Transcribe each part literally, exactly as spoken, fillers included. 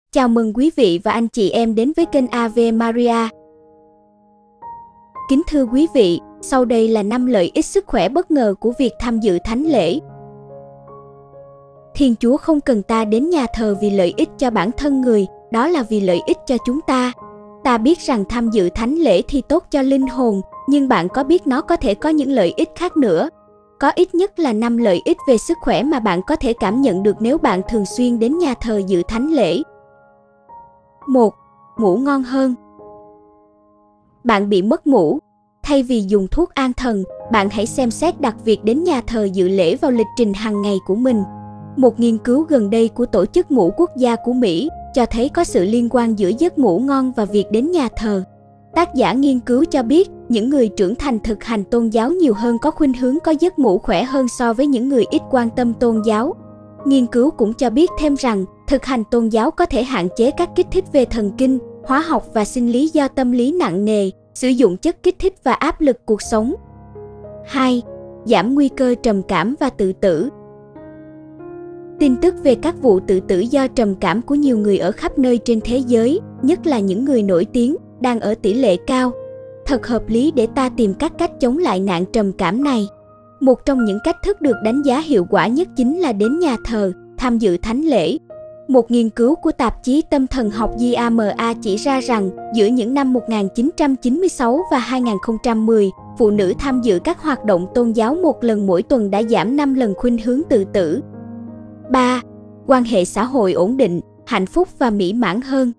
Chào mừng quý vị và anh chị em đến với kênh Ave Maria. Kính thưa quý vị, sau đây là năm lợi ích sức khỏe bất ngờ của việc tham dự thánh lễ. Thiên Chúa không cần ta đến nhà thờ vì lợi ích cho bản thân người, đó là vì lợi ích cho chúng ta. Ta biết rằng tham dự thánh lễ thì tốt cho linh hồn, nhưng bạn có biết nó có thể có những lợi ích khác nữa? Có ít nhất là năm lợi ích về sức khỏe mà bạn có thể cảm nhận được nếu bạn thường xuyên đến nhà thờ dự thánh lễ. một. Ngủ ngon hơn. Bạn bị mất ngủ. Thay vì dùng thuốc an thần, bạn hãy xem xét đặt việc đến nhà thờ dự lễ vào lịch trình hàng ngày của mình. Một nghiên cứu gần đây của Tổ chức Ngủ Quốc gia của Mỹ cho thấy có sự liên quan giữa giấc ngủ ngon và việc đến nhà thờ. Tác giả nghiên cứu cho biết, những người trưởng thành thực hành tôn giáo nhiều hơn có khuynh hướng có giấc ngủ khỏe hơn so với những người ít quan tâm tôn giáo. Nghiên cứu cũng cho biết thêm rằng, thực hành tôn giáo có thể hạn chế các kích thích về thần kinh, hóa học và sinh lý do tâm lý nặng nề, sử dụng chất kích thích và áp lực cuộc sống. hai. Giảm nguy cơ trầm cảm và tự tử. Tin tức về các vụ tự tử do trầm cảm của nhiều người ở khắp nơi trên thế giới, nhất là những người nổi tiếng, đang ở tỷ lệ cao. Thật hợp lý để ta tìm các cách chống lại nạn trầm cảm này. Một trong những cách thức được đánh giá hiệu quả nhất chính là đến nhà thờ, tham dự thánh lễ. Một nghiên cứu của tạp chí tâm thần học gi a em a chỉ ra rằng, giữa những năm một nghìn chín trăm chín mươi sáu và hai nghìn không trăm mười, phụ nữ tham dự các hoạt động tôn giáo một lần mỗi tuần đã giảm năm lần khuynh hướng tự tử. ba. Quan hệ xã hội ổn định, hạnh phúc và mỹ mãn hơn.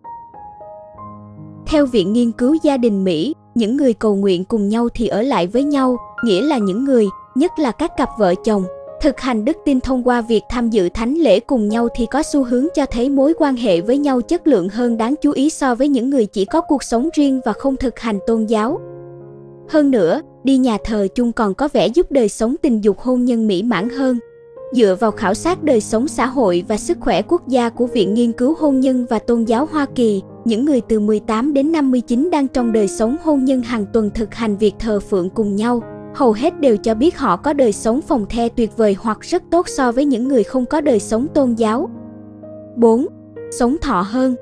Theo Viện Nghiên cứu Gia đình Mỹ, những người cầu nguyện cùng nhau thì ở lại với nhau, nghĩa là những người, nhất là các cặp vợ chồng, thực hành đức tin thông qua việc tham dự thánh lễ cùng nhau thì có xu hướng cho thấy mối quan hệ với nhau chất lượng hơn đáng chú ý so với những người chỉ có cuộc sống riêng và không thực hành tôn giáo. Hơn nữa, đi nhà thờ chung còn có vẻ giúp đời sống tình dục hôn nhân mỹ mãn hơn. Dựa vào khảo sát đời sống xã hội và sức khỏe quốc gia của Viện Nghiên cứu Hôn nhân và Tôn giáo Hoa Kỳ, những người từ mười tám đến năm mươi chín đang trong đời sống hôn nhân hàng tuần thực hành việc thờ phượng cùng nhau. Hầu hết đều cho biết họ có đời sống phòng the tuyệt vời hoặc rất tốt so với những người không có đời sống tôn giáo. bốn. Sống thọ hơn.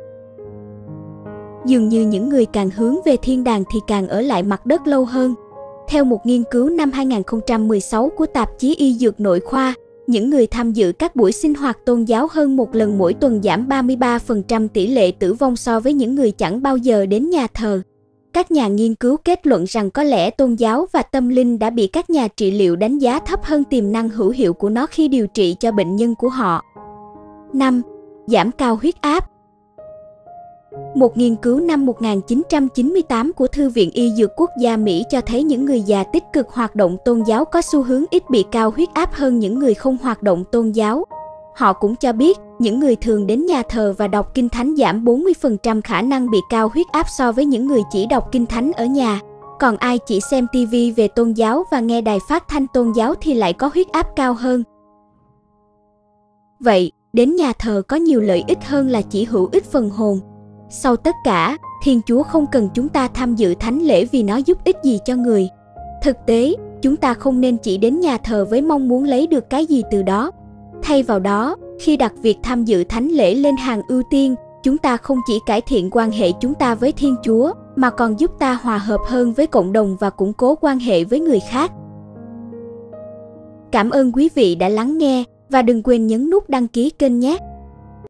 Dường như những người càng hướng về thiên đàng thì càng ở lại mặt đất lâu hơn. Theo một nghiên cứu năm hai nghìn không trăm mười sáu của tạp chí Y Dược Nội khoa, những người tham dự các buổi sinh hoạt tôn giáo hơn một lần mỗi tuần giảm ba mươi ba phần trăm tỷ lệ tử vong so với những người chẳng bao giờ đến nhà thờ. Các nhà nghiên cứu kết luận rằng có lẽ tôn giáo và tâm linh đã bị các nhà trị liệu đánh giá thấp hơn tiềm năng hữu hiệu của nó khi điều trị cho bệnh nhân của họ. năm. Giảm cao huyết áp. Một nghiên cứu năm một nghìn chín trăm chín mươi tám của Thư viện Y Dược Quốc gia Mỹ cho thấy những người già tích cực hoạt động tôn giáo có xu hướng ít bị cao huyết áp hơn những người không hoạt động tôn giáo. Họ cũng cho biết, những người thường đến nhà thờ và đọc kinh thánh giảm bốn mươi phần trăm khả năng bị cao huyết áp so với những người chỉ đọc kinh thánh ở nhà. Còn ai chỉ xem ti vi về tôn giáo và nghe đài phát thanh tôn giáo thì lại có huyết áp cao hơn. Vậy, đến nhà thờ có nhiều lợi ích hơn là chỉ hữu ích phần hồn. Sau tất cả, Thiên Chúa không cần chúng ta tham dự thánh lễ vì nó giúp ích gì cho người. Thực tế, chúng ta không nên chỉ đến nhà thờ với mong muốn lấy được cái gì từ đó. Thay vào đó, khi đặt việc tham dự thánh lễ lên hàng ưu tiên, chúng ta không chỉ cải thiện quan hệ chúng ta với Thiên Chúa, mà còn giúp ta hòa hợp hơn với cộng đồng và củng cố quan hệ với người khác. Cảm ơn quý vị đã lắng nghe, và đừng quên nhấn nút đăng ký kênh nhé!